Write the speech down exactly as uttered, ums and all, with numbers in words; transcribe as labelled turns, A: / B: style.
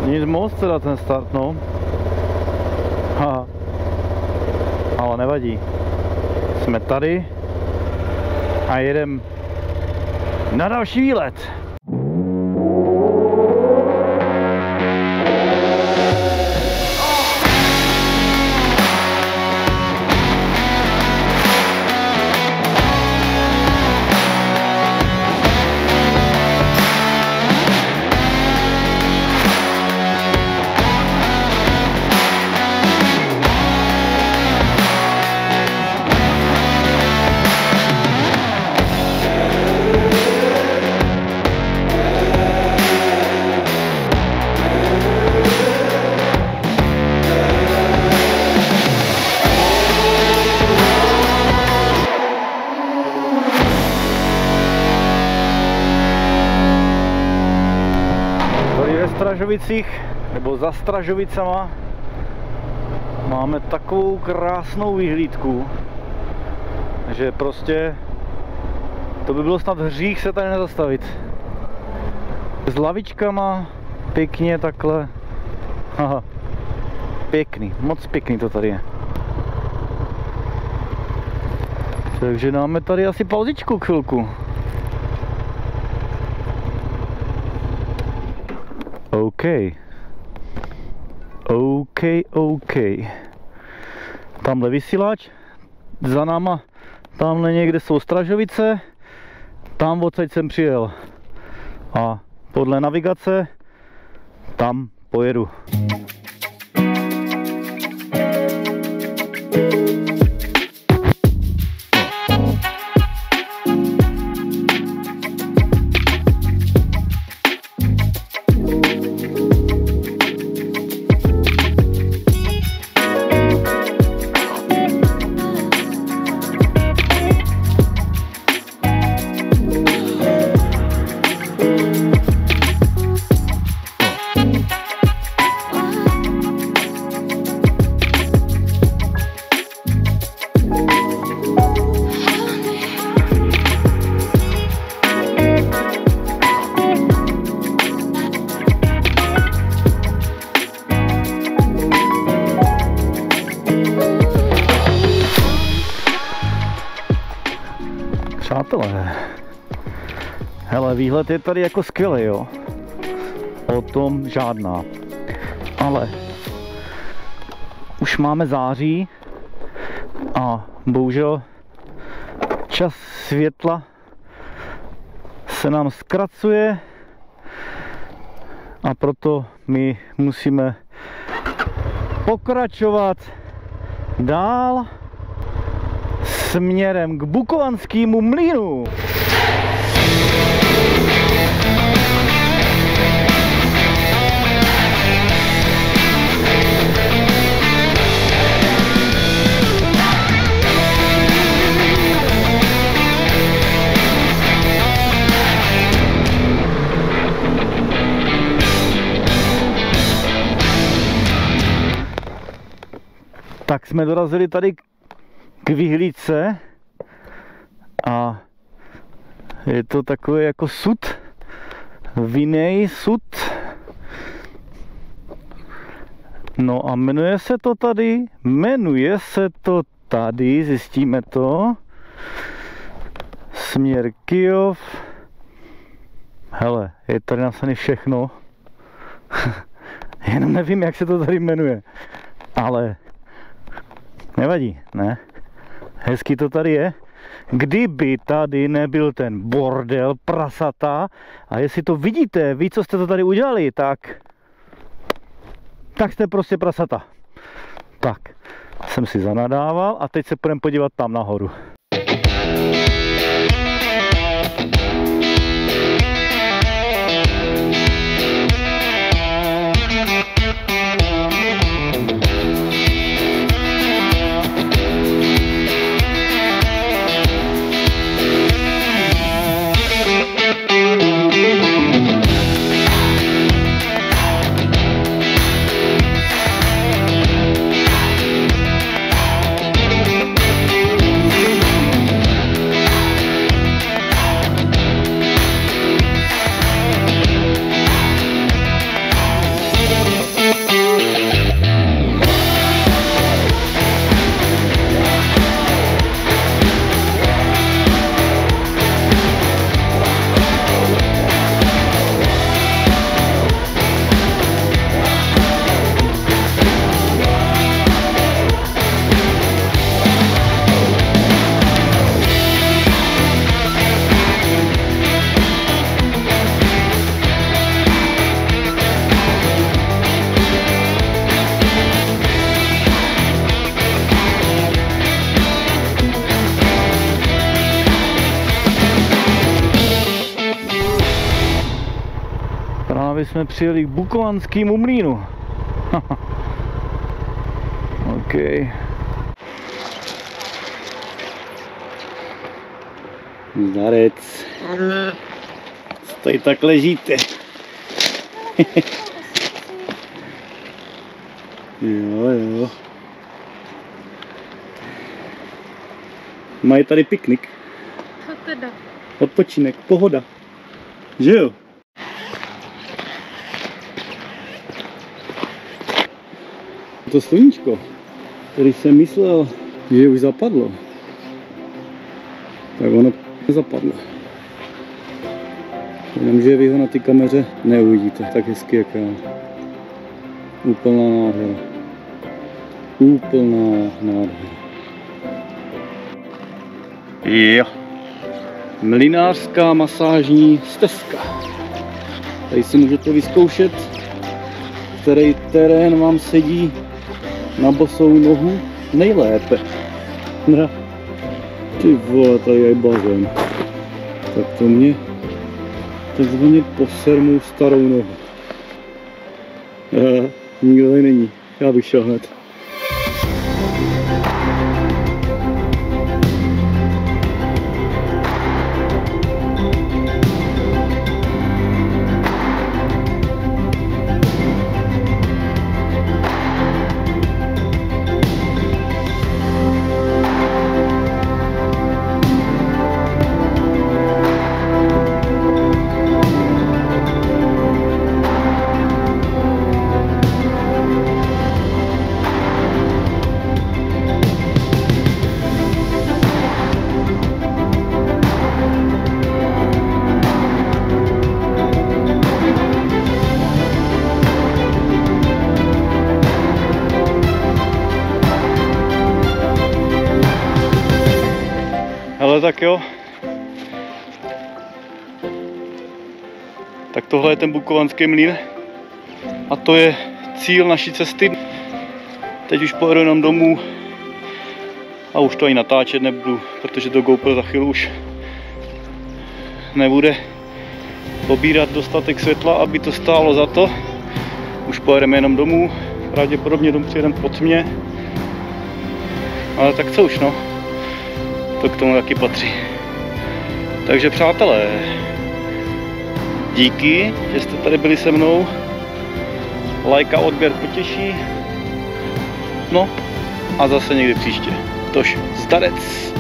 A: Nic moc teda ten start, no. Haha. Ale nevadí. Jsme tady a jedem na další výlet. Stražovicích, nebo za Stražovicama máme takovou krásnou vyhlídku, že prostě to by bylo snad hřích se tady nezastavit. S lavičkama, pěkně takhle. Aha, pěkný, moc pěkný to tady je. Takže dáme tady asi pauzičku chvilku. OK. OK, OK. Tamhle vysílač, za náma, tamhle někde jsou Stražovice, tam odsaď jsem přijel. A podle navigace, tam pojedu. Přátelé, hele, výhled je tady jako skvělý, jo, o tom žádná, ale už máme září a bohužel čas světla se nám zkracuje a proto my musíme pokračovat dál směrem k Bukovanskému mlýnu. Tak jsme dorazili tady k vyhlídce a je to takový jako sud, vinný sud. No a jmenuje se to tady, jmenuje se to tady, zjistíme to, směr Kyjov. Hele, je tady napsané všechno, jenom nevím, jak se to tady jmenuje, ale nevadí, ne? Hezky to tady je. Kdyby tady nebyl ten bordel, prasata, a jestli to vidíte, ví, co jste to tady udělali, tak tak jste prostě prasata. Tak, jsem si zanadával a teď se půjdeme podívat tam nahoru. jsme přijeli k Bukovanskému mlýnu. OK. Zdarec. Tady tak ležíte. Jo, jo. Mají tady piknik.
B: Co teda?
A: Odpočinek, pohoda. Že jo? To sluníčko, který jsem myslel, že už zapadlo, tak ono nezapadlo. Jenomže vy ho na té kameře neuvidíte tak hezky, jak já. Úplná nádhera. Úplná nádhera. Jo. Mlynářská masážní stezka. Tady si můžete vyzkoušet, který terén vám sedí na bosou nohu nejlépe. No. Ty vole, tady je bazén. Tak to mě takzvaně poser mou starou nohu. Eh, nikdo tady není, já bych šel hned. Ale tak jo. Tak tohle je ten Bukovanský mlýn. A to je cíl naší cesty. Teď už pojedu jenom domů. A už to ani natáčet nebudu, protože to GoPro za chvíli už nebude pobírat dostatek světla, aby to stálo za to. Už pojedeme jenom domů. Pravděpodobně domů přijedeme po tmě. Ale tak co už no. To k tomu taky patří. Takže přátelé, díky, že jste tady byli se mnou. Like a odběr potěší. No a zase někdy příště. Tož zdarec.